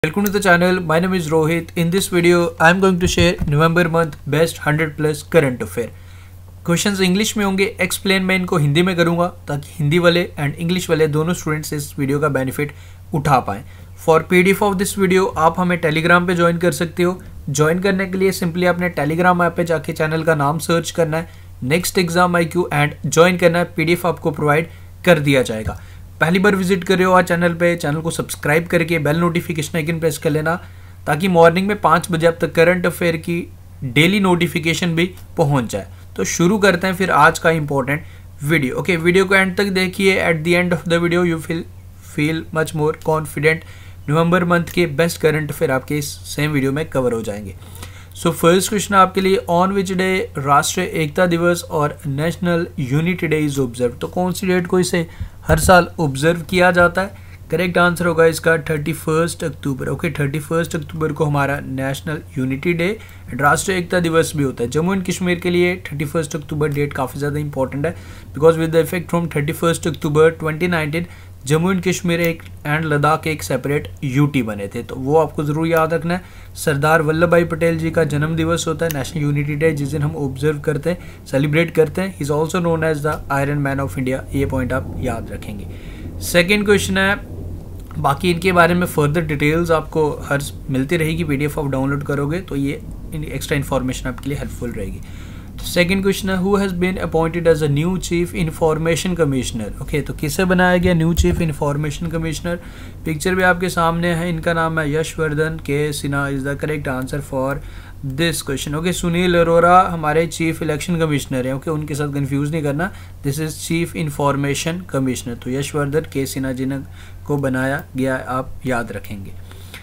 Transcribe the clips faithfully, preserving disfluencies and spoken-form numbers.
Welcome to the channel. My name is Rohit. In this video, I am going to share November month best one hundred plus current affair. Questions English में होंगे, explain मैं इनको हिंदी में करूंगा ताकि हिंदी वाले and English वाले दोनों स्टूडेंट्स इस वीडियो का बेनिफिट उठा पाएं. For PDF of this video आप हमें टेलीग्राम पे ज्वाइन कर सकते हो. ज्वाइन करने के लिए सिंपली अपने टेलीग्राम ऐप पे जाके चैनल का नाम सर्च करना है, next exam I Q and join करना है. पीडीएफ आपको प्रोवाइड कर दिया जाएगा. पहली बार विजिट कर रहे हो आज चैनल पे, चैनल को सब्सक्राइब करके बेल नोटिफिकेशन आइकन प्रेस कर लेना ताकि मॉर्निंग में पाँच बजे अब तक करंट अफेयर की डेली नोटिफिकेशन भी पहुंच जाए. तो शुरू करते हैं फिर आज का इंपॉर्टेंट वीडियो. ओके, वीडियो को एंड तक देखिए. At the end of the video you feel feel much more confident. नवंबर मंथ के बेस्ट करंट अफेयर आपके इस सेम वीडियो में कवर हो जाएंगे. सो फर्स्ट क्वेश्चन आपके लिए, ऑन विच डे राष्ट्रीय एकता दिवस और national unity day is observe. तो कौन सी डेट को इसे हर साल ऑब्जर्व किया जाता है? करेक्ट आंसर होगा इसका thirty first October. Okay, thirty first October को हमारा नेशनल यूनिटी डे एंड राष्ट्रीय एकता दिवस भी होता है. जम्मू एंड कश्मीर के लिए थर्टी फर्स्ट अक्टूबर डेट काफ़ी ज़्यादा इंपॉर्टेंट है because with the effect from thirty first October twenty nineteen Jammu and Kashmir एक एंड लद्दाख एक सेपरेट यूटी बने थे. तो वो आपको ज़रूर याद रखना है. सरदार वल्लभ भाई पटेल जी का जन्म दिवस होता है नेशनल यूनिटी डे, जिस दिन हम ऑब्जर्व करते हैं, सेलिब्रेट करते हैं. Is also known as the iron man of India. ये पॉइंट आप याद रखेंगे. सेकेंड क्वेश्चन है, बाकी इनके बारे में फर्दर डिटेल्स आपको हर मिलती रहेगी. पीडीएफ आप डाउनलोड करोगे तो ये एक्स्ट्रा इन्फॉर्मेशन आपके लिए हेल्पफुल रहेगी. सेकेंड क्वेश्चन है, who has been appointed as a new chief information commissioner. Okay, तो किसे बनाया गया new chief information commissioner? Picture भी आपके सामने है. इनका नाम है Yashvardhan K Sinha. Is the correct answer for this question. Okay, Sunil Arora हमारे चीफ इलेक्शन कमिश्नर हैं. ओके, उनके साथ कंफ्यूज नहीं करना. This is chief information commissioner. तो यशवर्धन के सिन्हा जिन्हें को बनाया गया आप याद रखेंगे.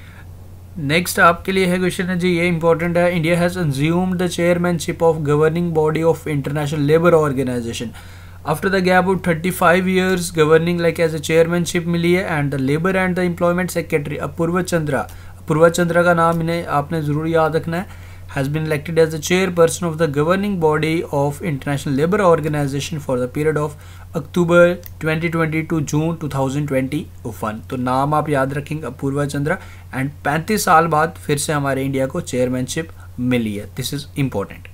नेक्स्ट आपके लिए है क्वेश्चन है जी, ये इंपॉर्टेंट है. India has assumed the chairmanship of governing body of international labour organisation after the gap of thirty five years governing like as a chairmanship मिली है. And the labour and the employment secretary Apurva Chandra, Apurva Chandra का नाम इन्हें आपने जरूर याद रखना है, has been elected as the chairperson of the governing body of International Labour Organization for the period of October twenty twenty to June twenty twenty-one. तो नाम आप याद रखेंगे अपूर्वा चंद्रा. एंड पैंतीस साल बाद फिर से हमारे इंडिया को चेयरमैनशिप मिली है. This is important.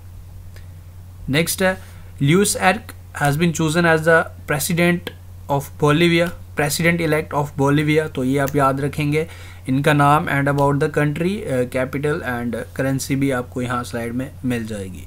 नेक्स्ट है, Luis Arce has been chosen as the president of Bolivia, president elect of Bolivia. तो ये आप याद रखेंगे इनका नाम. And about the country, capital and currency भी आपको यहाँ स्लाइड में मिल जाएगी.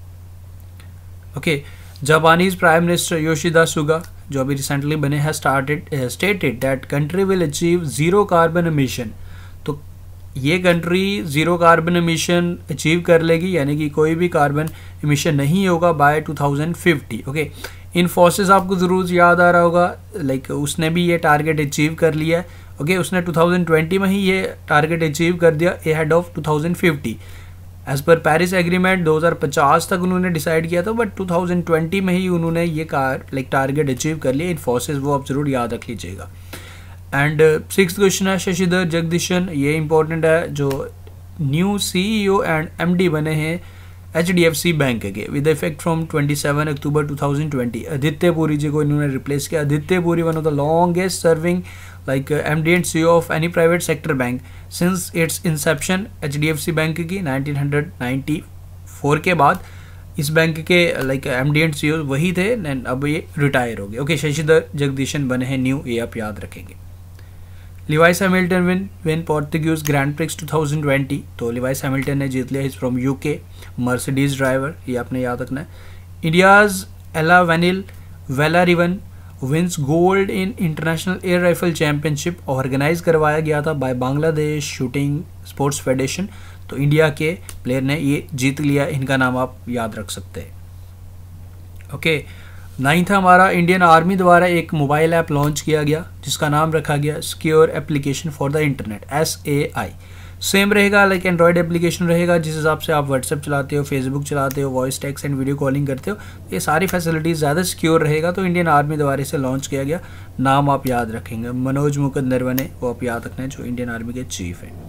ओके, Japanese prime minister Yoshihide Suga जो अभी रिसेंटली बने हैं started stated that country will achieve zero carbon emission. तो ये country zero carbon emission achieve कर लेगी, यानी कि कोई भी कार्बन एमिशन नहीं होगा by two thousand fifty. Okay, Infosys आपको ज़रूर याद आ रहा होगा, लाइक like, उसने भी ये टारगेट अचीव कर लिया है. ओके okay, उसने टू थाउजेंड ट्वेंटी में ही ये टारगेट अचीव कर दिया ahead of two thousand fifty. As per Paris agreement दो हज़ार पचास तक उन्होंने डिसाइड किया था, बट टू थाउजेंड ट्वेंटी में ही उन्होंने ये कार लाइक टारगेट अचीव कर लिया. इन्फोसिस वो आप ज़रूर याद रख लीजिएगा. एंड सिक्स क्वेश्चन है, शशिधर जगदीशन, ये इंपॉर्टेंट है, जो न्यू सीईओ एंड एमडी बने हैं H D F C bank के with effect from twenty seven October two thousand twenty. Aditya Puri ji को इन्होंने रिप्लेस किया. Aditya Puri one of the longest serving like M D and CEO of any private sector bank since its inception. H D F C bank की nineteen ninety four के बाद इस बैंक के like M D and CEO वही थे, and अब ये रिटायर हो गए. ओके, शशिधर जगदीशन बने हैं न्यू, ये आप याद रखेंगे. Lewis Hamilton win win Portuguese grand prix two thousand twenty. तो लिवाइस हैमिल्टन ने जीत लिया. Is from UK, Mercedes driver, ये आपने याद रखना है. India's Elavenil Valarivan wins gold in international air rifle championship. Organise करवाया गया था by Bangladesh shooting sports federation. तो इंडिया के प्लेयर ने ये जीत लिया. इनका नाम आप याद रख सकते हैं. ओके, नाइन्थ हमारा, इंडियन आर्मी द्वारा एक मोबाइल ऐप लॉन्च किया गया जिसका नाम रखा गया secure application for the internet, S A I. Same रहेगा लाइक एंड्रॉयड एप्लीकेशन रहेगा, जिस हिसाब से आप व्हाट्सएप चलाते हो, फेसबुक चलाते हो, voice text and video calling करते हो, ये सारी फैसिलिटीज़ ज़्यादा सिक्योर रहेगा. तो इंडियन आर्मी द्वारा इसे लॉन्च किया गया. नाम आप याद रखेंगे, मनोज मुकुंद नरवणे, वो आप याद रखना है, जो इंडियन आर्मी के चीफ हैं.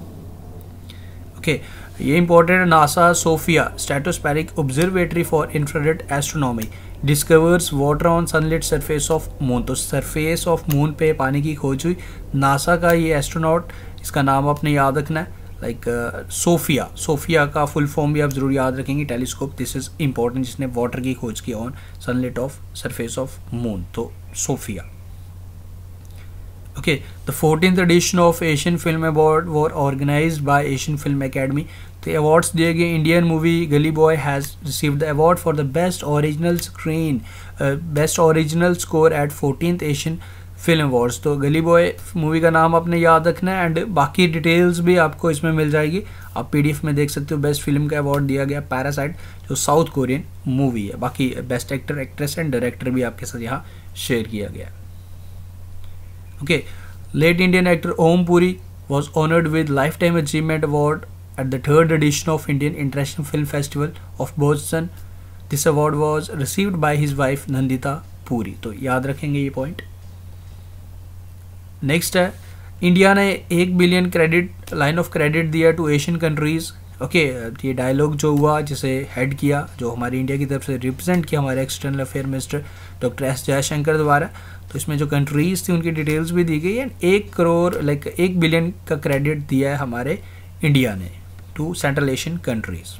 ओके okay, ये इंपॉर्टेंट है. NASA SOFIA stratospheric observatory for infrared astronomy discovers water on sunlit surface of moon. तो सरफेस ऑफ मून पे पानी की खोज हुई. नासा का ये एस्ट्रोनॉट इसका नाम आपने याद रखना है, लाइक सोफिया। सोफिया का फुल फॉर्म भी आप ज़रूर याद रखेंगे, टेलीस्कोप। दिस इज़ इंपॉर्टेंट, जिसने वाटर की खोज की on sunlight of surface of moon, तो सोफिया। Okay, the fourteenth edition of Asian film award were organised by Asian film academy. तो अवार्ड्स दिए गए, Indian movie Gully Boy has received the award for the best original screen best original score at fourteenth Asian film awards. तो Gully boy movie का नाम आपने याद रखना है, एंड बाकी डिटेल्स भी आपको इसमें मिल जाएगी, आप पीडीएफ में देख सकते हो। बेस्ट फिल्म का अवार्ड दिया गया पैरासाइट, जो साउथ कोरियन मूवी है। बाकी best actor, actress and director भी आपके साथ यहाँ शेयर किया गया। Okay, late Indian actor Om Puri was honoured with lifetime achievement award at the third edition of Indian international film festival of Boston. This award was received by his wife Nandita Puri. तो याद रखेंगे ये पॉइंट। नेक्स्ट है, India ने एक billion credit line of credit दिया to Asian countries. Okay, ये dialogue जो हुआ, जिसे हेड किया, जो हमारी इंडिया की तरफ से रिप्रेजेंट किया हमारे external affair minister doctor S Jaishankar द्वारा। तो इसमें जो कंट्रीज थी उनकी डिटेल्स भी दी गई है। एक करोड़ लाइक एक बिलियन का क्रेडिट दिया है हमारे इंडिया ने to central Asian countries.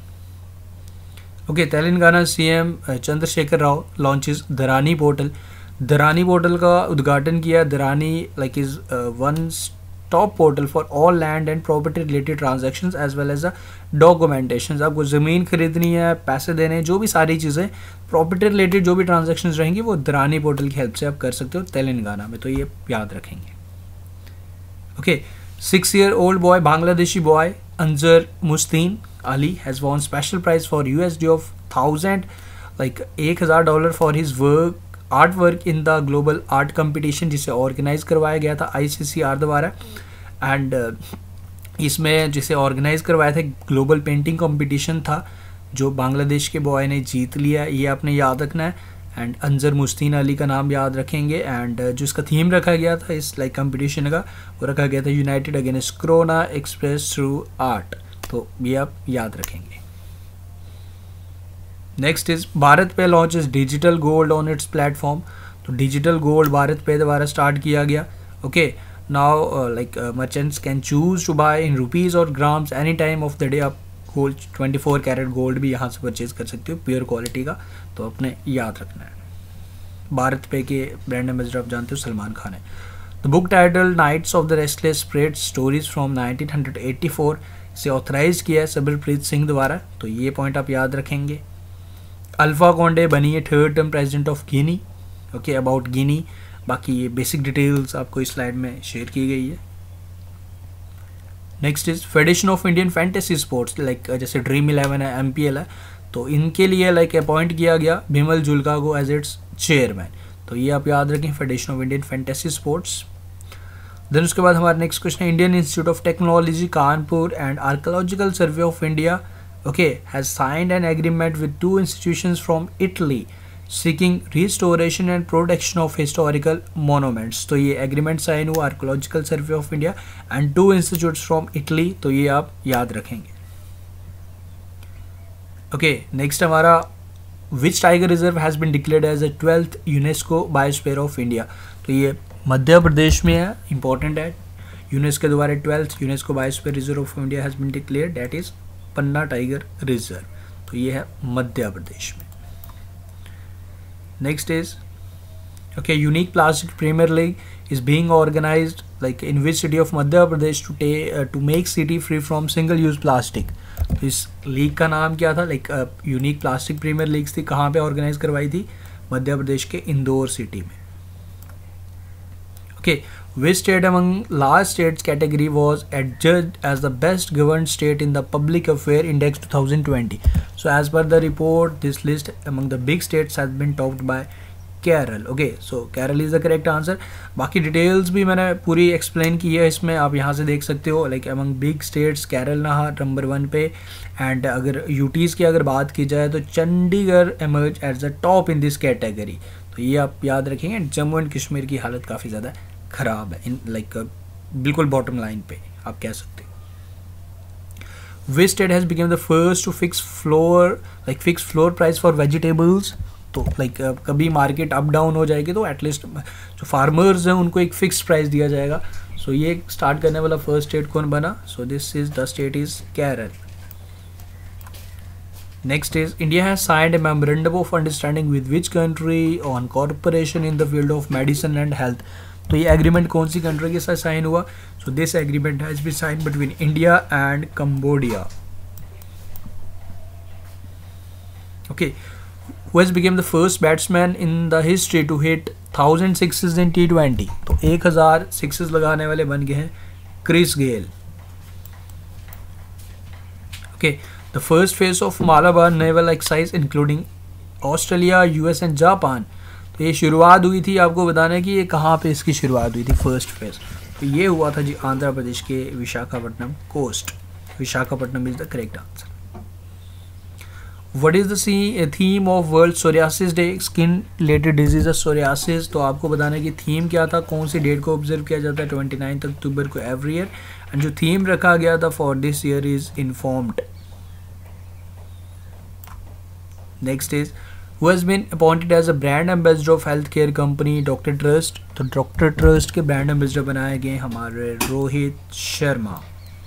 Okay, Telangana CM Chandrashekar Rao launches Dharani portal. Dharani portal का उद्घाटन किया। Dharani like is one top portal for all land and property related transactions as well as the documentation. आपको ज़मीन खरीदनी है, पैसे देने, जो भी सारी चीज़ें प्रॉपर्टी रिलेटेड जो भी ट्रांजैक्शंस रहेंगी वो धरानी पोर्टल की हेल्प से आप कर सकते हो तेलंगाना में। तो ये याद रखेंगे। Okay, six year old boy Bangladeshi boy Anjar Mustin Ali has won special prize for USD of thousand like एक हज़ार dollar for his work art work in the global art competition, जिसे ऑर्गेनाइज करवाया गया था आईसीसीआर द्वारा। एंड इसमें जिसे ऑर्गेनाइज करवाया था ग्लोबल पेंटिंग कंपटीशन था, जो बांग्लादेश के बॉय ने जीत लिया, ये आपने याद रखना है। एंड अंजर मुस्तीन अली का नाम याद रखेंगे। एंड जो इसका थीम रखा गया था इस लाइक कंपटीशन का, वो रखा गया था united against corona express through art. तो ये आप याद रखेंगे। Next is BharatPe launches digital gold on its platform. तो डिजिटल गोल्ड भारत पे द्वारा स्टार्ट किया गया। Okay, now like merchants can choose to buy in rupees और grams any time of the day. आप gold twenty four carat gold भी यहाँ से purchase कर सकते हो, प्योर क्वालिटी का। तो अपने याद रखना है। भारत पे के ब्रांड एम्बेसडर आप जानते हो सलमान खान है। The book title nights of the restless spread stories from nineteen eighty four से ऑथराइज किया है सबरप्रीत सिंह द्वारा। तो ये पॉइंट आप याद रखेंगे। अल्फा कॉन्डे बनी है third term president of Guinea. Okay, about Guinea बाकी ये बेसिक डिटेल्स आपको इस स्लाइड में शेयर की गई है। Next is federation of Indian fantasy sports, like जैसे ड्रीम इलेवन है, एमपीएल है, तो इनके लिए लाइक अपॉइंट किया गया बिमल जुल्का को एज इट्स चेयरमैन। तो ये आप याद रखें, federation of Indian fantasy sports. Then उसके बाद हमारा नेक्स्ट क्वेश्चन है, Indian institute of technology Kanpur and archaeological survey of India okay has signed an agreement with two institutions from Italy seeking restoration and protection of historical monuments। तो ये agreement sign हुआ archaeological survey of India and two institutes from Italy. तो ये आप याद रखेंगे। Okay, next हमारा which tiger reserve has been declared as a twelfth UNESCO biosphere of India. तो ये मध्य प्रदेश में है, इंपॉर्टेंट है। यूनेस्को के द्वारा twelfth UNESCO biosphere reserve of India has been declared, that is Panna tiger reserve. तो ये है मध्य प्रदेश में। Next is okay, unique plastic premier league is being organised like in which city of Madhya Pradesh to टे to make city free from single use plastic. तो इस league का नाम क्या था, like unique plastic premier leagues थी, कहाँ पे ऑर्गेनाइज करवाई थी, मध्य प्रदेश के इंदौर सिटी में। Okay, which state among large states category was adjudged as the best governed state in the Public Affair Index twenty twenty? So as per the report, this list among the big states has been topped by Kerala. Okay, so Kerala is the correct answer. बाकी details भी मैंने पूरी explain की है इसमें, आप यहाँ से देख सकते हो। Like among big states Kerala number one पे, एंड अगर यूटीज़ की अगर बात की जाए तो Chandigarh emerge as the top in this category। तो ये आप याद रखेंगे। जम्मू एंड कश्मीर की हालत काफ़ी ज़्यादा खराब है, इन लाइक बिल्कुल बॉटम लाइन पे आप कह सकते हो। Which state has become the first to fix floor like fix floor price for vegetables. तो लाइक कभी मार्केट अप डाउन हो जाएगी तो एटलीस्ट जो फार्मर्स हैं उनको एक फिक्स प्राइस दिया जाएगा। सो ये स्टार्ट करने वाला फर्स्ट स्टेट कौन बना? So this is the state is Kerala. Next is India has signed a memorandum of understanding with which country on cooperation in the field of medicine and health. तो ये agreement कौन सी country के साथ sign हुआ? So this agreement has been sign between India and Cambodia. Okay, who has become the first batsman in the history to hit thousand sixes in T twenty? तो एक हज़ार sixes लगाने वाले बन गए हैं Chris Gayle. Okay, the first phase of Malabar naval exercise including Australia, U S and Japan. तो ये शुरुआत हुई थी, आपको बताना है कि ये कहाँ पे इसकी शुरुआत हुई थी फर्स्ट फेज. तो ये हुआ था जी आंध्र प्रदेश के Visakhapatnam coast. Visakhapatnam is the correct answer. What is the theme of World Psoriasis Day? Skin related disease psoriasis. तो आपको बताना है कि थीम क्या था, कौन सी डेट को ऑब्जर्व किया जाता है? ट्वेंटी नाइन्थ अक्टूबर को एवरी ईयर. एंड जो थीम रखा गया था for this year is informed. Next is who has been appointed as a brand ambassador of healthcare company Doctor Trust. तो डॉक्टर ट्रस्ट के ब्रांड एम्बेसडर बनाए गए हमारे Rohit Sharma.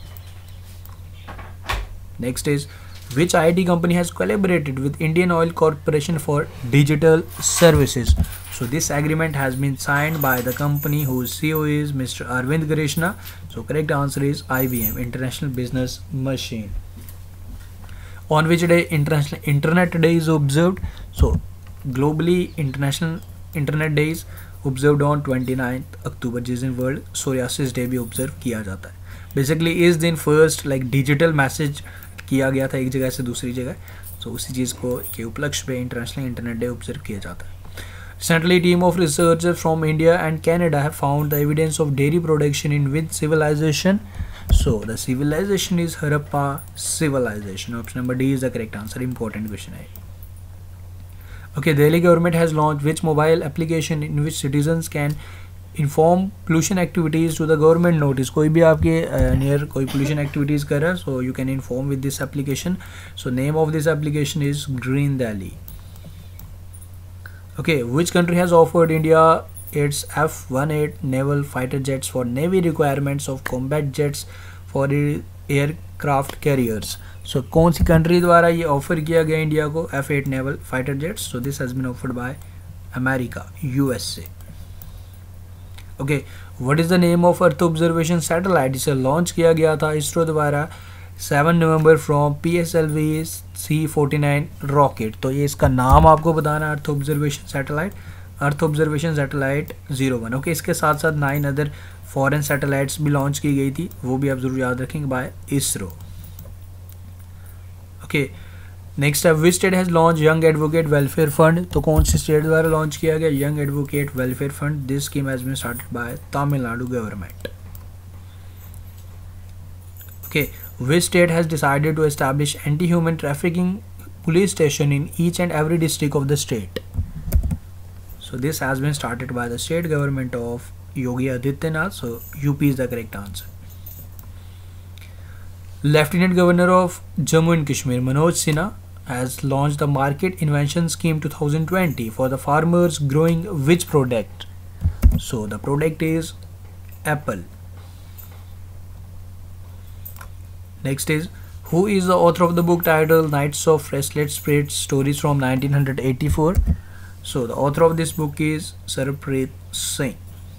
Next is which I T company has collaborated with Indian Oil Corporation for digital services. So this agreement has been signed by the company whose C E O is Mister Arvind Krishna. So correct answer is I B M, International Business Machine. On which day International Internet Day is observed? So globally International Internet Day is observed on twenty-ninth October, जिस दिन world psoriasis day भी observe किया जाता है. Basically इस दिन first like digital message किया गया था एक जगह से दूसरी जगह. तो उसी चीज़ को के उपलक्ष्य पे इंटरनेशनल इंटरनेट डे ऑब्जर्व किया जाता है. Recently, team of researchers from India and Canada have found the evidence of dairy production in which civilization? So the civilization is Harappa civilization. Option number D is the correct answer. Important question है. Okay, Delhi government has launched which mobile application in which citizens can inform pollution activities to the government notice. कोई भी आपके near कोई pollution activities कर रहा है, so you can inform with this application. So name of this application is Green Delhi. Okay, which country has offered India its F eighteen naval fighter jets for navy requirements of combat jets for aircraft carriers? So कौन सी country द्वारा ये offer किया गया India को F eight naval fighter jets? So this has been offered by America, U S A. Okay, what is the name of Earth observation satellite? इसे launch किया गया था इसरो द्वारा seven November from P S L V C forty-nine rocket. तो ये इसका नाम आपको बताना है earth observation satellite, earth observation satellite zero one. Okay, इसके साथ साथ नाइन अदर फॉरेन सैटेलाइट्स भी लॉन्च की गई थी, वो भी आप जरूर याद रखेंगे बाय इसरो. ओके, नेक्स्ट है which state has launch young advocate welfare fund? तो कौन सी स्टेट द्वारा लॉन्च किया गया young advocate welfare fund? This scheme has been started by Tamil Nadu government. Okay, which state has decided to establish anti-human trafficking police station in each and every district of the state? So this has been started by the state government of Yogi Adityanath. So U P is the correct answer. Lieutenant Governor of Jammu and Kashmir Manoj Sinha has launched the Market Invention Scheme twenty twenty for the farmers growing which product? So the product is apple. Next is who is the author of the book titled Knights of Restless Spirit Stories from nineteen eighty-four? So the author of this book is Sarpreet Singh.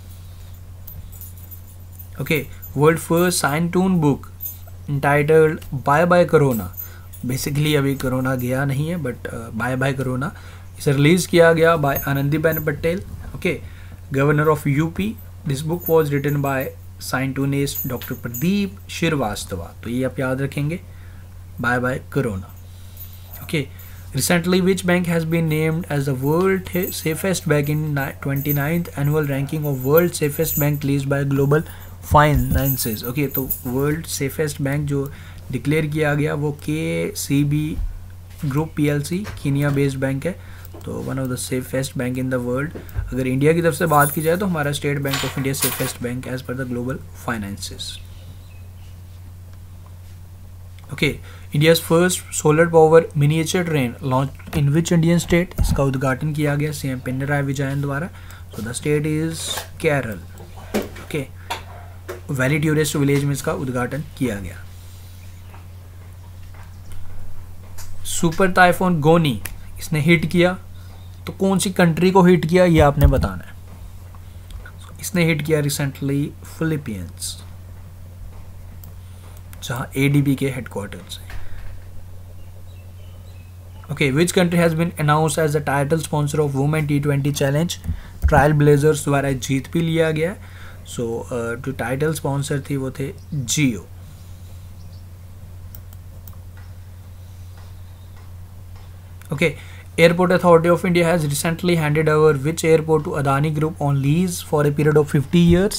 Okay, world first science tune book entitled Bye Bye Corona. Basically अभी corona गया नहीं है but bye bye corona इसे release किया गया by Anandiben Patel. Okay, governor of UP. This book was written by scientoonist doctor Pradeep Srivastava. तो ये आप याद रखेंगे bye bye corona. Okay, recently which bank has been named as the world safest bank in twenty-ninth annual ranking of world safest bank released by global finances. Okay, तो world safest bank जो declare किया गया वो K C B group P L C Kenya based bank है. तो one of the safest bank in the world. अगर India की तरफ से बात की जाए तो हमारा state bank of India safest bank as per the global finances. Okay, India's first solar power miniature train launch in which Indian state? इसका उद्घाटन किया गया सीएम पिनराई विजयन द्वारा. So the state is Kerala. Okay, valley tourist village में इसका उद्घाटन किया गया। सुपर टाइफून गोनी इसने हिट किया, तो कौन सी कंट्री को हिट किया ये आपने बताना है। इसने हिट किया रिसेंटली फिलीपींस, जहां एडीबी के हेडक्वार्टर्स है। Okay, which country has been announced as the title sponsor of women T twenty challenge. Trial blazers द्वारा जीत भी लिया गया। सो जो टाइटल स्पॉन्सर थी वो थे Jio. Okay, Airport Authority of India has recently handed over which airport to Adani Group on lease for a period of fifty years?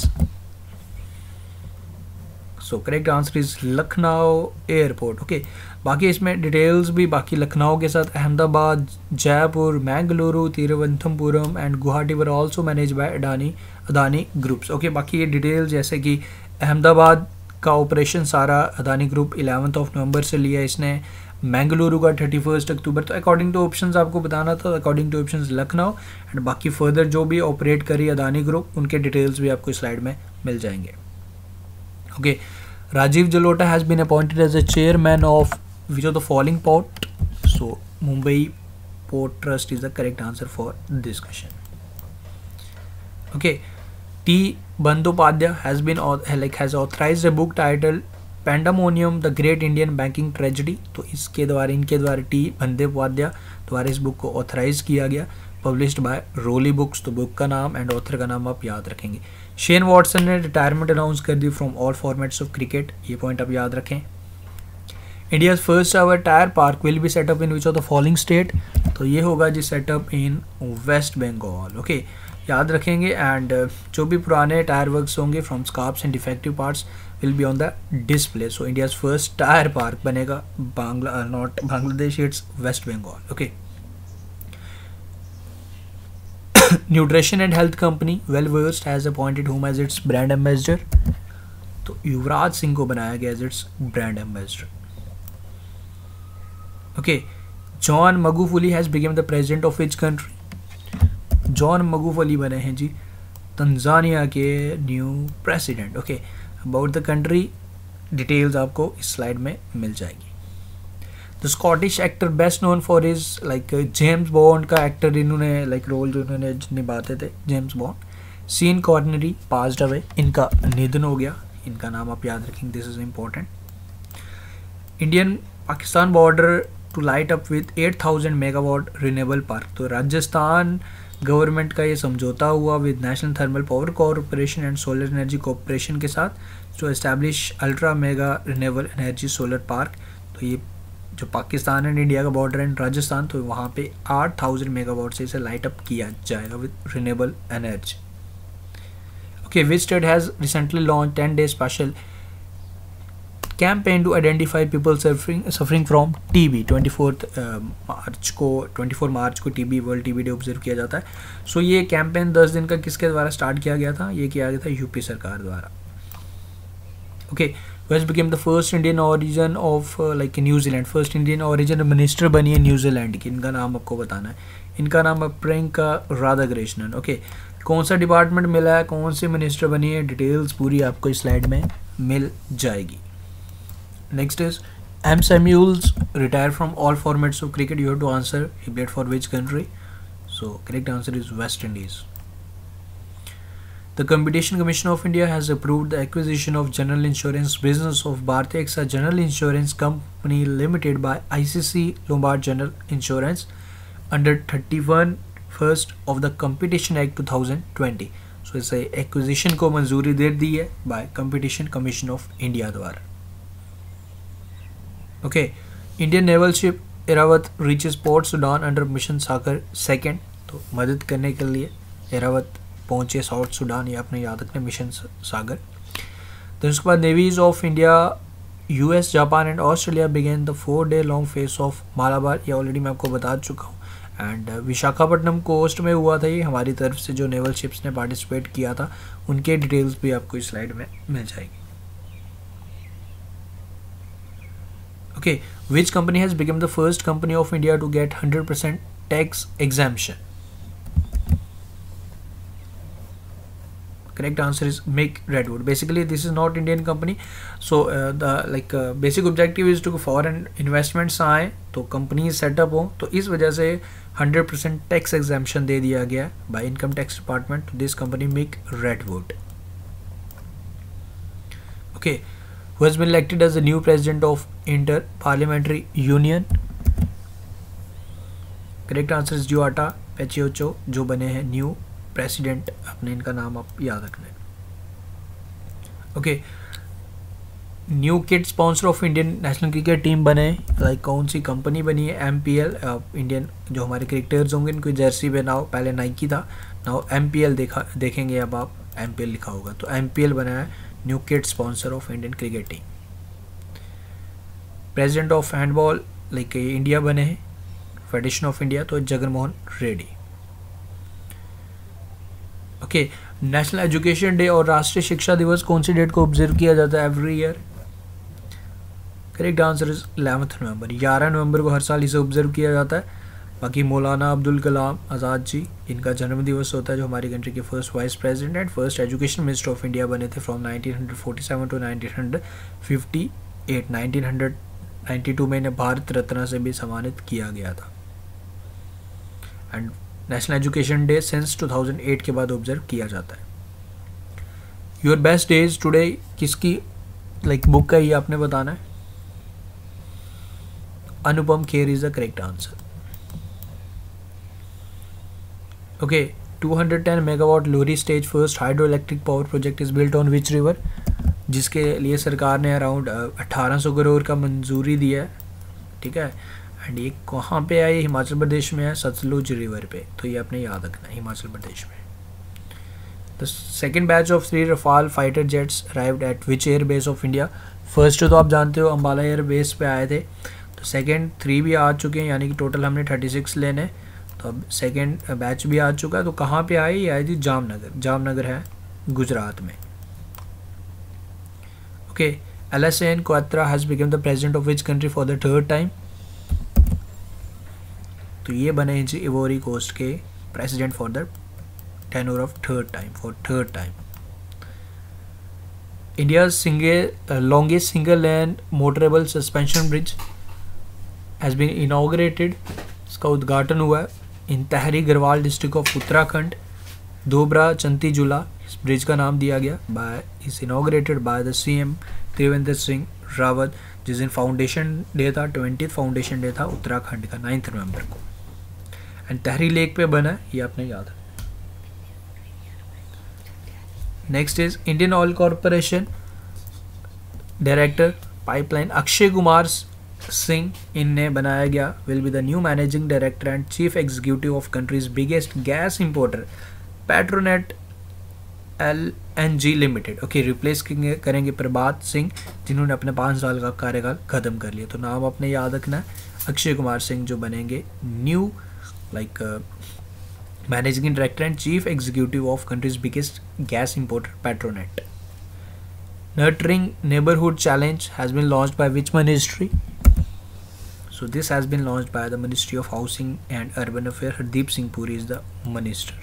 So correct answer is Lucknow Airport. Okay, बाकी इसमें details भी बाकी लखनऊ के साथ Ahmedabad, Jaipur, Mangaluru, Thiruvananthapuram and Guwahati were also manage by Adani Adani groups. Okay, बाकी ये details जैसे कि अहमदाबाद का ऑपरेशन सारा Adani group eleventh of November से लिया इसने, मैंगलुरु का थर्टी फर्स्ट अक्टूबर। तो अकॉर्डिंग टू ऑप्शंस आपको बताना था, according to options Lucknow and बाकी फर्दर जो भी ऑपरेट करी अदानी ग्रुप उनके डिटेल्स भी आपको स्लाइड में मिल जाएंगे। Okay, Rajiv Jalota has been appointed as a chairman of which of the following port. So Mumbai port trust is the correct answer for this question. Okay, T Bandyopadhyay has been like has authorised a book title pandemonium the great Indian banking tragedy. तो इसके द्वारा इनके द्वारा T Bandyopadhyay द्वारा इस book को authorise किया गया, पब्लिश्ड बाय रोली बुक्स। तो बुक का नाम एंड ऑथर का नाम आप याद रखेंगे। शेन वॉटसन ने रिटायरमेंट अनाउंस कर दी from all formats of cricket, ये पॉइंट आप याद रखें। India's first ever tyre park will be set up in which of the following state. तो ये होगा जी set up in west Bengal. Okay, याद रखेंगे। एंड जो भी पुराने टायर वर्क्स होंगे from scraps and defective parts will be on the display. So India's first tyre park बनेगा Bangla not Bangladesh, it's west Bengal. Okay, nutrition and health company well versed has appointed whom as its brand ambassador. तो युवराज सिंह को बनाया गया as its brand ambassador. Okay, John Magufuli has become the president of which country. John Magufuli बने हैं जी Tanzania के new president. Okay, about the country details आपको इस स्लाइड में मिल जाएगी। The Scottish actor best known for his like James Bond का एक्टर इन्होंने लाइक रोल जो इन्होंने निभाते थे James Bond. Sean Connery passed away, इनका निधन हो गया, इनका नाम आप याद रखेंगे, this is important. Indian Pakistan border to light up with eight thousand megawatt renewable park. तो राजस्थान गवर्नमेंट का ये समझौता हुआ with national thermal power corporation and solar energy corporation के साथ जो establish ultra mega renewable energy solar park. तो ये जो पाकिस्तान एंड इंडिया का बॉर्डर एंड राजस्थान, तो वहाँ पे आठ थाउजेंड मेगावाट से इसे लाइट अप किया जाएगा with renewable energy. Okay, which state has recently launch ten day special campaign to identify people suffering suffering from TB. Twenty fourth March को ट्वेंटी फोर मार्च को TB world TB day observe किया जाता है। सो so, ये campaign दस दिन का किसके द्वारा स्टार्ट किया गया था, ये किया गया था यूपी सरकार द्वारा। Okay, west became the first Indian origin of like New Zealand. First Indian origin minister बनी है न्यूजीलैंड की, इनका नाम आपको बताना है। इनका नाम है प्रियंका राधाकृष्णन। ओके, कौन सा डिपार्टमेंट मिला है, कौन सी मिनिस्टर बनी है, डिटेल्स पूरी आपको इस स्लाइड में मिल जाएगी। Next is M. Samuels retired from all formats of cricket. You have to answer he played for which country. So correct answer is West Indies. The Competition Commission of India has approved the acquisition of general insurance business of Bharti A X A General Insurance Company Limited by I C C Lombard General Insurance under thirty-one first of the Competition Act twenty twenty. So इसे acquisition को मंजूरी दे दी है by Competition Commission of India द्वारा। Okay, Indian naval ship Airavat reaches port Sudan under mission Sagar second. तो मदद करने के लिए एरावत पहुंचे साउथ सूडान, ये आपने याद रखना मिशन सागर। तो उसके बाद navies of India, US, Japan and Australia began the four day long phase of Malabar. ये ऑलरेडी मैं आपको बता चुका हूँ। एंड विशाखापट्टनम कोस्ट में हुआ था ये, हमारी तरफ से जो नेवल शिप्स ने पार्टिसिपेट किया था उनके डिटेल्स भी आपको इस स्लाइड में मिल जाएगी। Okay, which company has become the first company of India to get one hundred percent tax exemption? correct answer is make Redwood. Basically this is not Indian company, so uh, the like uh, basic objective is to foreign investments आए तो companies setup हो, तो इस वजह से hundred percent tax exemption दे दिया गया by income tax department to this company make Redwood. Okay, who has been elected as the new president of Inter Parliamentary Union? Correct answer is जुआटा Pacheco, जो बने हैं न्यू प्रेसिडेंट. अपने इनका नाम आप याद रखना है. Okay, new kit sponsor of Indian national cricket team बने, लाइक कौन सी कंपनी बनी है? M P L. इंडियन जो हमारे क्रिकेटर्स होंगे इनकी जर्सी पे नाउ पहले नाइकी था, नाउ एम पी एल देखा देखेंगे अब आप एम पी एल लिखा होगा, तो एम पी एल बना है new kit sponsor of Indian cricket team. President of handball like India बने हैं फेडरेशन ऑफ इंडिया, तो Jaganmohan Reddy. Okay, national education day और राष्ट्रीय शिक्षा दिवस कौन सी डेट को ऑब्जर्व किया जाता है every year? Correct answer is eleventh November. ग्यारह नवंबर को हर साल इसे ऑब्जर्व किया जाता है. बाकी मौलाना अब्दुल कलाम आज़ाद जी, इनका जन्म दिवस होता है, जो हमारी कंट्री के first vice president and first education minister of India बने थे from nineteen forty seven to nineteen fifty eight. Nineteen ninety two में इन्हें भारत रत्न से भी सम्मानित किया गया था. And national education day since two thousand eight के बाद ऑब्जर्व किया जाता है. योर बेस्ट डेज टुडे किसकी लाइक बुक का, ये आपने बताना है. Anupam Kher is the correct answer. Okay, two hundred ten megawatt Luhri stage first hydro electric power project is built on which river, जिसके लिए सरकार ने अराउंड अट्ठारह सौ करोड़ का मंजूरी दिया है. ठीक है, एंड ये कहाँ पे है? ये हिमाचल प्रदेश में है, सतलुज रिवर पे, तो ये आपने याद रखना है, हिमाचल प्रदेश में. The second batch of three Rafale fighter jets arrived at which air base of India. First तो आप जानते हो अम्बाला एयर बेस पे आए थे, तो सेकेंड थ्री भी आ चुके हैं, यानी कि टोटल हमने थर्टी सिक्स लेने, तो अब सेकेंड बैच भी आ चुका है. तो कहाँ पे आई? ये आई थी जामनगर. जामनगर है गुजरात में. Okay, Alassane Ouattara has become the president of which country for the third time. तो ये बने जी इवोरी कोस्ट के president for the tenure of third time for third time. India single longest single lane motorable suspension bridge has been inaugurated. इसका उद्घाटन हुआ है in Tehri Garhwal district of Uttarakhand. Dobra Chanti जुला इस ब्रिज का नाम दिया गया. By is inaugurated bye the C M Trivendra Singh Rawat, जिस दिन फाउंडेशन डे था, ट्वेंटी फाउंडेशन डे था उत्तराखंड का, नाइन्थ नवंबर को. एंड तहरी लेक पे बना है, ये आपने याद है. Next is Indian oil corporation director pipeline Akshay Kumar Singh इनने बनाया गया will be the new managing director and chief executive of country's biggest gas importer Petronet L N G limited. Okay, replace करेंगे प्रभात सिंह, जिन्होंने अपने पाँच साल का कार्यकाल खत्म कर लिया. तो नाम आपने याद रखना है, अक्षय कुमार सिंह, जो बनेंगे new like managing director and chief executive of country's biggest gas importer Petronet. Nurturing neighbourhood challenge has been launched by which ministry. So this has been launched by the Ministry of Housing and Urban Affairs. Hardeep Singh Puri is the minister.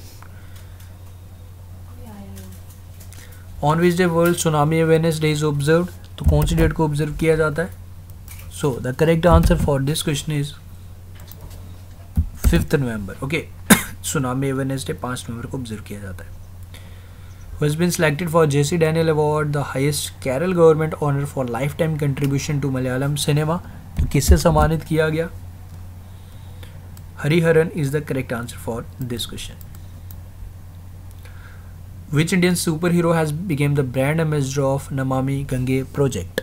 On which day World Tsunami Awareness Day is observed? तो कौन सी date को observe किया जाता है? So the correct answer for this question is fifth November. Okay, tsunami awareness day पाँच नवंबर को ऑब्जर्व किया जाता है. Who has been selected for J C Daniel Award, the highest Kerala government honor for lifetime contribution to Malayalam cinema? तो किससे सम्मानित किया गया? Hariharan is the correct answer for this question. Which Indian superhero has become the brand ambassador of Namami Gange project?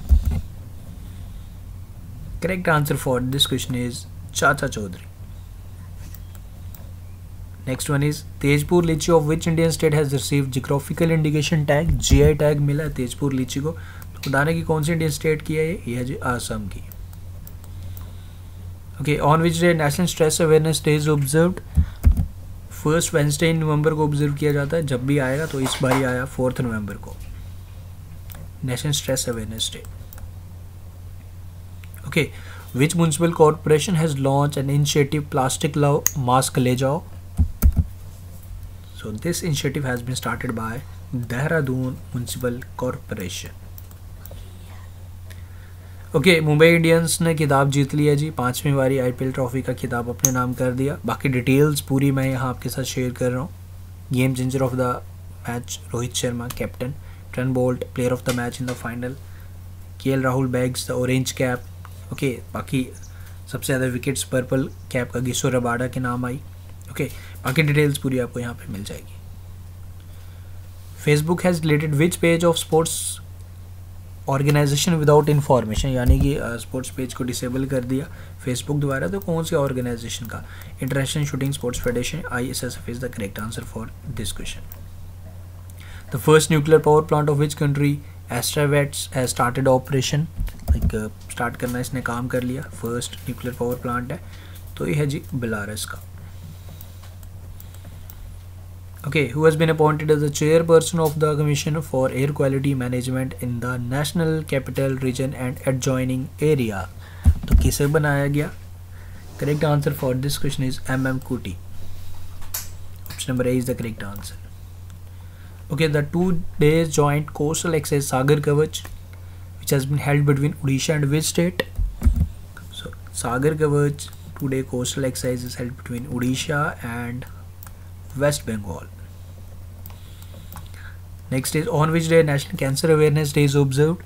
Correct answer for this question is Chacha Chaudhary. Next one is Tejpur lychee of which Indian state has received geographical indication tag? G I tag मिला तेजपुर लीची को. तो बताने की कौन सी Indian state की है ये? ये है जी आसाम की. Okay, on which day national stress awareness day is observed? First Wednesday in November को ऑब्जर्व किया जाता है. जब भी आएगा, तो इस बार ही आया फोर्थ नवंबर को national stress awareness day. Okay, which municipal corporation has launched an initiative plastic love mask ले जाओ. So this initiative has been started by Dehradun Municipal Corporation. ओके, मुंबई इंडियंस ने खिताब जीत लिया जी, पाँचवीं बारी आईपीएल ट्रॉफी का खिताब अपने नाम कर दिया। बाकी डिटेल्स पूरी मैं यहाँ आपके साथ शेयर कर रहा हूँ। Game changer of the match Rohit Sharma captain, Trent Boult player of the match in the final, K L Rahul bags the orange cap. Okay, बाकी सबसे ज़्यादा विकेट्स पर्पल कैप का गिसो रबाडा के नाम आई। ओके, बाकी डिटेल्स पूरी आपको यहाँ पे मिल जाएगी। Facebook has deleted which page of sports organisation without information, यानी कि स्पोर्ट्स uh, पेज को डिसेबल कर दिया फेसबुक द्वारा। तो कौन सी ऑर्गेनाइजेशन का? International shooting sports federation, I S S F is the correct answer for this question. The first nuclear power plant of which country Astravets has started operation, like start करना इसने काम कर लिया। फर्स्ट न्यूक्लियर पावर प्लांट है तो ये है जी बेलारस का। Okay, who has been appointed as the chairperson of the Commission for Air Quality Management in the National Capital Region and adjoining area? तो किसे बनाया गया? Correct answer for this question is M M Kuti. Option number A is the correct answer. Okay, the two days joint coastal exercise Sagar Kavach, which has been held between Odisha and which state? So Sagar Kavach two day coastal exercise is held between Odisha and West Bengal. Next is, on which day National Cancer Awareness Day is observed?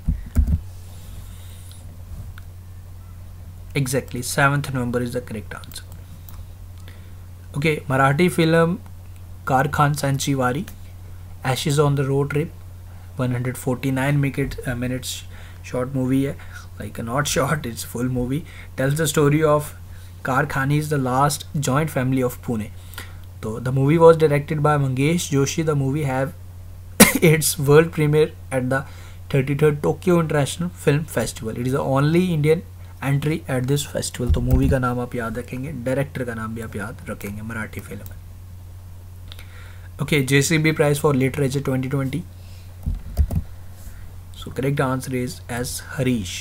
Exactly, seventh November is the correct answer. Okay, Marathi film Karkhan Sanchivari, Ashes on the Road Trip, one hundred forty-nine minutes, uh, minutes short movie है, like not short, it's full movie, tells the story of Karkhanis, the last joint family of Pune. So the movie was directed by Mangesh Joshi. The movie have its world premiere at the thirty-third Tokyo International Film Festival. It is the only Indian entry at this festival. तो movie का नाम आप याद रखेंगे, director का नाम भी आप याद रखेंगे, मराठी फिल्म है। Okay, JCB prize for literature twenty twenty. So correct answer is as Harish.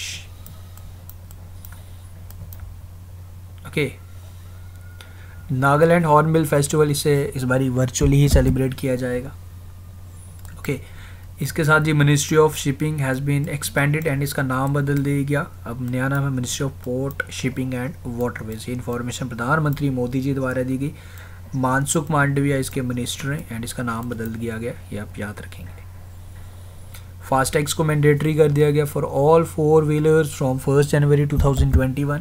Okay, Nagaland hornbill festival इसे इस बारी वर्चुअली ही सेलिब्रेट किया जाएगा। Okay okay. इसके साथ ही ministry of shipping has been expanded and इसका नाम बदल दिया गया, अब नया नाम है ministry of port shipping and waterways. ये इन्फॉर्मेशन प्रधानमंत्री मोदी जी द्वारा दी गई। मानसुख मांडविया इसके मिनिस्टर हैं एंड इसका नाम बदल दिया गया, ये आप याद रखेंगे। फास्टैग्स को मैंडेटरी कर दिया गया for all four wheelers from first January two thousand twenty one.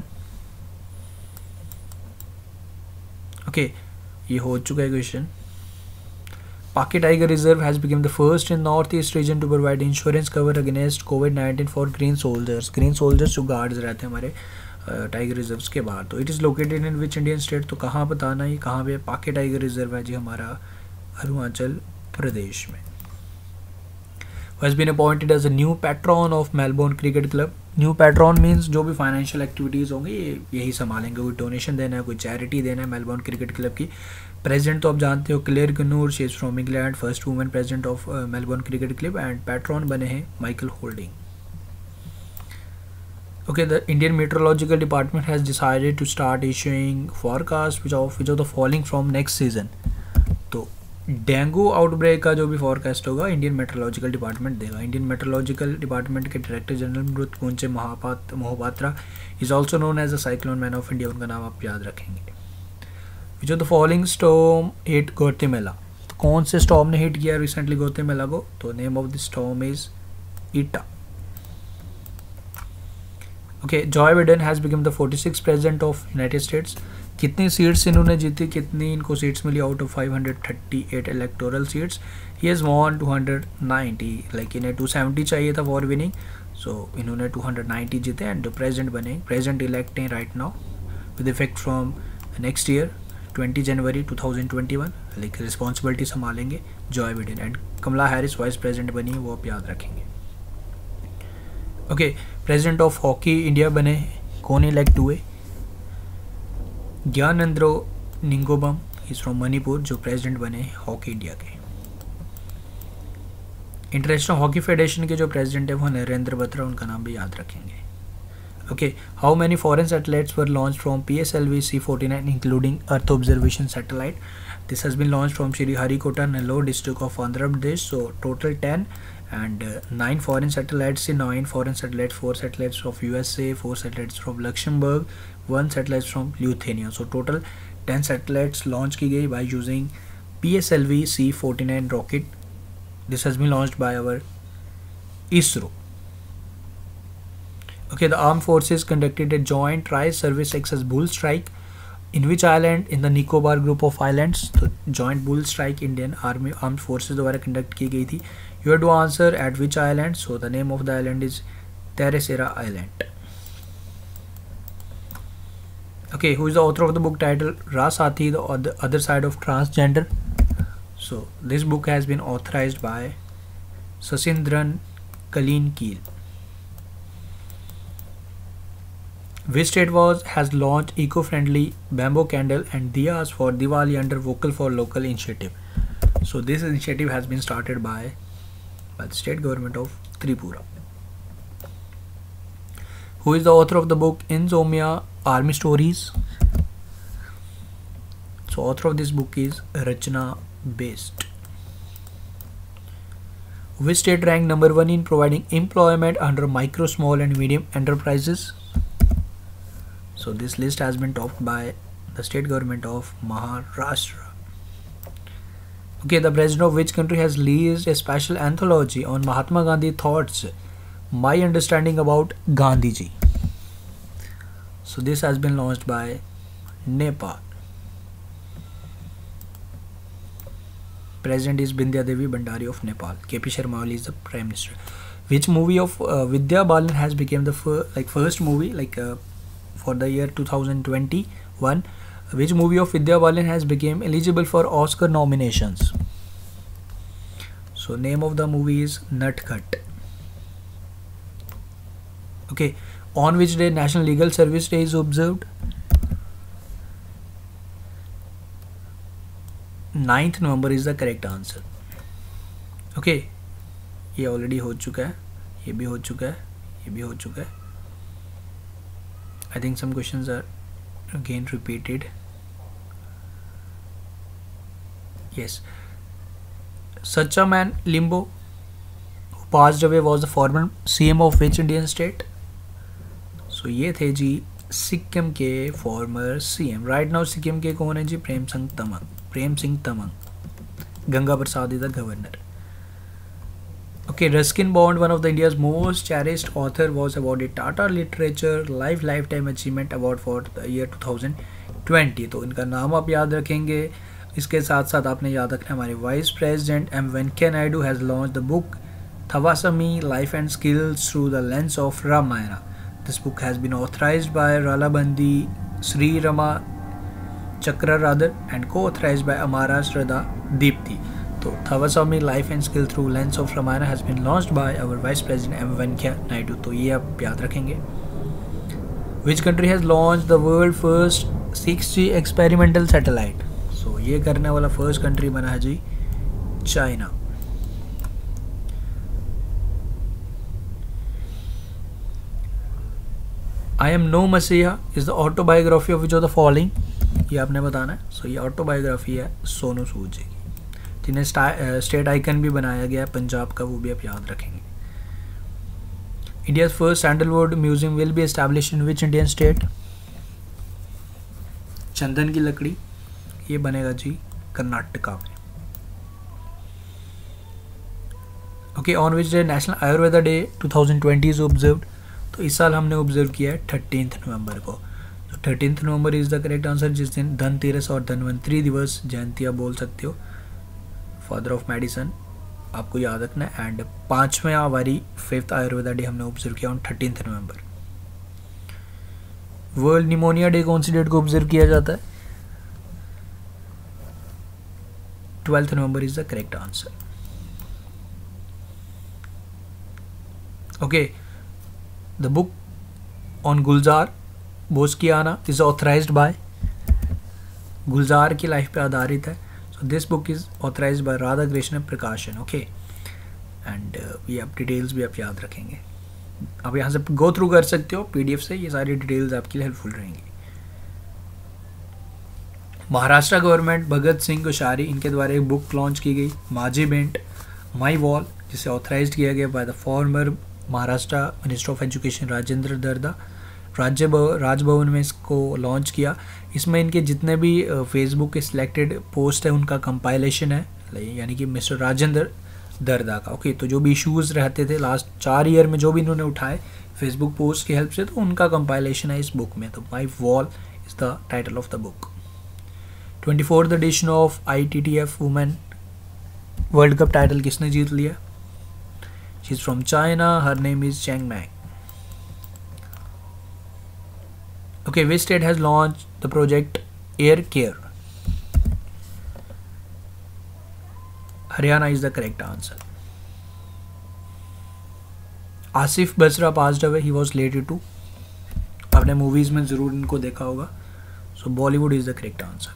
Okay okay, ये हो चुका है question. Paki Tiger Reserve has become the first in Northeast region to provide insurance cover against COVID nineteen for green soldiers. Green soldiers जो guards रहते हैं हमारे tiger uh, reserves के बाहर। तो it is located in which Indian state, तो कहाँ बताना है कहाँ पे? पाकी टाइगर रिजर्व है जी हमारा अरुणाचल प्रदेश में। Has been appointed as a new patron of Melbourne cricket club. New patron means जो भी फाइनेंशियल एक्टिविटीज़ होंगी ये यही संभालेंगे, कोई डोनेशन देना है, कोई चैरिटी देना है मेलबोर्न क्रिकेट क्लब की। प्रेसिडेंट तो आप जानते हो Clare Connor, she is from England, first women president of Melbourne cricket club, and patron बने हैं Michael Holding. Okay, the Indian meteorological department has decided to start issuing forecast which of which of the following from next season. तो dengue outbreak का जो भी forecast होगा Indian meteorological department देगा। Indian meteorological department के director general Mrityunjay Mahapatra Mohapatra is also known as a cyclone man of India, उनका नाम आप याद रखेंगे। Which of the following storm hit Guatemala, तो कौन से स्टॉर्म ने हिट किया रिसेंटली ग्वाटेमाला को? तो name of the storm is Eta. Okay, Joe Biden has become the forty six president of United States. कितनी सीट्स इन्होंने जीती, कितनी इनको सीट्स मिली out of five hundred thirty eight electoral seats? He has won two hundred ninety, like इन्हें two seventy चाहिए था for winning, so इन्होंने टू हंड्रेड नाइंटी जीते एंड जो प्रेसिडेंट बने, प्रेसिडेंट इलेक्ट हैं right now with effect from next year twenty January two thousand twenty one, like responsibility संभालेंगे Joe Biden. And Kamala Harris vice president बनी है, वो आप याद रखेंगे। Okay, president of hockey India बने कौन इलेक्ट हुए? ज्ञानेंद्रो निंगोबम इज फ्रॉम मणिपुर, जो प्रेसिडेंट बने हॉकी इंडिया के। इंटरनेशनल हॉकी फेडरेशन के जो प्रेसिडेंट है वो नरेंद्र बत्रा, उनका नाम भी याद रखेंगे। Okay, how many foreign satellites were launched from P S L V C forty-nine including Earth observation satellite? This has been launched from Shri Harikota, Nellore district of Andhra Pradesh. So total ten, and uh, nine foreign satellites, nine foreign satellites, four satellites of U S A, four satellites from Luxembourg, one satellite from Lithuania. So total ten satellites launched की गई by using P S L V C forty-nine rocket. This has been launched by our ISRO. Okay, the armed forces conducted a joint tri-service exercise Bull Strike. In which island in the Nicobar group of islands? तो joint Bull Strike Indian Army Armed Forces द्वारा conduct की गई थी. You have to answer at which island. So the name of the island is Terceira Island. Okay, who is the author of the book titled Rasathi, the other, other side of transgender? So this book has been authorized by Sasindran Kalinkeel. Which state was has launched eco-friendly bamboo candle and diyas for Diwali under Vocal for Local initiative? So this initiative has been started by, by the state government of Tripura. Who is the author of the book Insomnia Army Stories? So author of this book is Rachna Best. Which state ranked number one in providing employment under micro, small and medium enterprises? So this list has been topped by the state government of Maharashtra. Okay, the president of which country has released a special anthology on Mahatma Gandhi thoughts, My Understanding About Gandhiji? So this has been launched by Nepal. President is Bindya Devi Bhandari of Nepal. K P Sharma Oli is the Prime Minister. Which movie of uh, Vidya Balan has become the fir like first movie like uh, for the year two thousand twenty-one? Which movie of Vidya Balan has become eligible for Oscar nominations? So name of the movie is Nutcut. Okay, on which day National Legal Service Day is observed? ninth November is the correct answer. Okay, ये already हो चुका है, ये भी हो चुका है, ये भी हो चुका है. I think some questions are again repeated. Yes, Sachaman Limbo, who passed away, was the former C M of which Indian state? So ये थे जी सिक्किम के former C M. Right now Sikkim के कौन है जी? Prem Singh Tamang. Prem Singh Tamang. Ganga Prasad is the governor. Okay, Ruskin Bond, one of the India's most cherished author, was awarded Tata Literature Life Lifetime Achievement Award for the year two thousand twenty. तो इनका नाम आप याद रखेंगे. इसके साथ साथ आपने याद रखना हमारे vice president M Venkaiah Naidu has launch the book Thavasami Life and Skills Through the Lens of Ramayana. This book has been authorized by Ralabandi Sri Rama Chakra Radar and co-authorized by Amara Shraddha Deepti. So Thavasami Life and Skill Through Lens of Ramayana has been launched by our Vice President M Venkaiah Naidu. तो ये आप याद रखेंगे. Which country has launched the world first six G experimental satellite? So ये करने वाला first country बना है जी China. I Am No Masiha is the autobiography of which of the following? ये आपने बताना है. So ये autobiography है सोनू सूद जी की, जिन्हें स्टेट आइकन भी बनाया गया है पंजाब का, वो भी आप याद रखेंगे. India's first sandalwood museum will be established in which Indian state? चंदन की लकड़ी ये बनेगा जी कर्नाटका में. Okay, on which day National Ayurveda Day twenty twenty is observed? तो इस साल हमने ऑब्जर्व किया है थर्टीन्थ नवंबर को. तो thirteenth November is the correct answer, जिस दिन धनतेरस और धन्वंतरी दिवस जयंती आप बोल सकते हो, फादर ऑफ मेडिसन आपको याद रखना है. एंड पांचवें वारी फिफ्थ आयुर्वेदा डे हमने ऑब्जर्व किया on thirteenth November. World pneumonia day कौन सी डेट को ऑब्जर्व किया जाता है? Twelfth November is the correct answer. Okay, The book on Gulzar Boskiana is authorized by, Gulzar की लाइफ पे आधारित है. So this book is authorized by Radha Krishna Prakashan. Okay, and uh, ये आप डिटेल्स भी आप याद रखेंगे. आप यहाँ से गो थ्रू कर सकते हो पीडीएफ से, ये सारी डिटेल्स आपके लिए हेल्पफुल रहेंगी। महाराष्ट्र गवर्नमेंट भगत सिंह कोश्यारी इनके द्वारा एक बुक लॉन्च की गई, माझी बेंट माई वॉल, जिसे ऑथराइज किया गया by the former Maharashtra minister of education Rajendra Darda. राज्य राजभवन में इसको लॉन्च किया। इसमें इनके जितने भी फेसबुक के सिलेक्टेड पोस्ट है उनका कंपाइलेशन है, यानी कि मिस्टर राजेंद्र दर्दा का। ओके, तो जो भी इश्यूज़ रहते थे लास्ट चार ईयर में जो भी इन्होंने उठाए फेसबुक पोस्ट की हेल्प से, तो उनका कंपाइलेशन है इस बुक में। तो my wall is the title of the book. Twenty fourth edition of I T T F women world cup title किसने जीत लिया? She is from China, her name is Chen Meng. Okay, which state has launched the project Air Care? Haryana is the correct answer. Asif Basra passed away. He was related to, आपने movies में जरूर इनको देखा होगा, so Bollywood is the correct answer.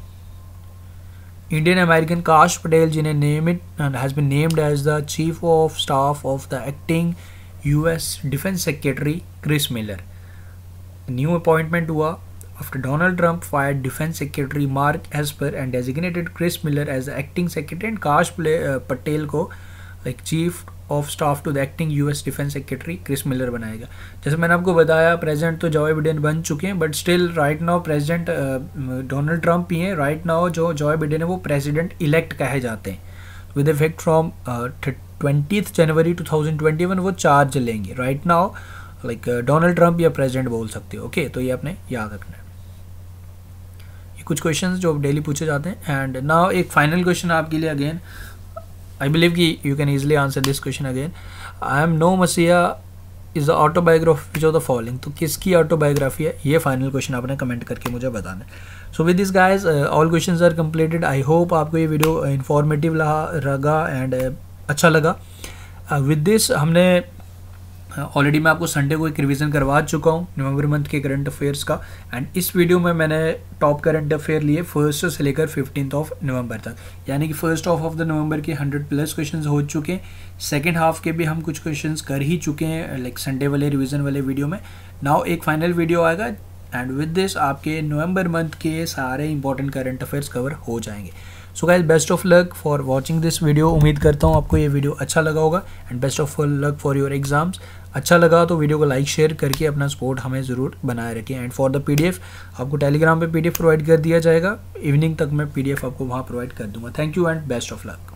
Indian American Kash Patel जिन्हें name it and has been named as the chief of staff of the acting U S Defense Secretary Chris Miller. New appointment हुआ after Donald Trump fired defence secretary Mark Esper and designated Chris Miller as the acting secretary and Kash Patel को like chief of staff to the acting US defence secretary Chris Miller बनाएगा। जैसे मैंने आपको बताया president तो Joy Biden बन चुके हैं, but still right now president Donald Trump ही हैं। राइट नाउ जो जॉय बिडेन है वो प्रेसिडेंट इलेक्ट कहे जाते हैं। With effect from twentieth January two thousand twenty one वो चार्ज लेंगे। Right now like Donald Trump या प्रेसिडेंट बोल सकते हो। ओके, तो ये आपने याद रखना है। ये कुछ क्वेश्चंस जो डेली पूछे जाते हैं। एंड नाउ एक फाइनल क्वेश्चन आपके लिए अगेन, आई बिलीव कि you can easily answer this question again. I am no messiah is the autobiography of the following, तो किसकी ऑटोबायोग्राफी है? ये फाइनल क्वेश्चन आपने कमेंट करके मुझे बताना है। So with this guys all questions are completed. I hope आपको ये वीडियो इन्फॉर्मेटिव लगा एंड अच्छा लगा। विद uh, दिस हमने ऑलरेडी uh, मैं आपको संडे को एक रिवीजन करवा चुका हूँ नवंबर मंथ के करंट अफेयर्स का, एंड इस वीडियो में मैंने टॉप करंट अफेयर लिए फर्स्ट से लेकर फिफ्टींथ ऑफ नवंबर तक, यानी कि first half of the November के हंड्रेड प्लस क्वेश्चंस हो चुके हैं। सेकेंड हाफ के भी हम कुछ क्वेश्चंस कर ही चुके हैं लाइक संडे वाले रिवीजन वाले वीडियो में। नाउ एक फाइनल वीडियो आएगा एंड विद दिस आपके नवंबर मंथ के सारे इंपॉर्टेंट करंट अफेयर्स कवर हो जाएंगे। So guys, best of luck for watching this video. उम्मीद करता हूँ आपको ये वीडियो अच्छा लगा होगा and best of luck for your exams. अच्छा लगा तो वीडियो को लाइक शेयर करके अपना सपोर्ट हमें ज़रूर बनाए रखें। एंड फॉर द पीडीएफ आपको टेलीग्राम पे पीडीएफ प्रोवाइड कर दिया जाएगा। इवनिंग तक मैं पीडीएफ आपको वहाँ प्रोवाइड कर दूंगा। Thank you and best of luck.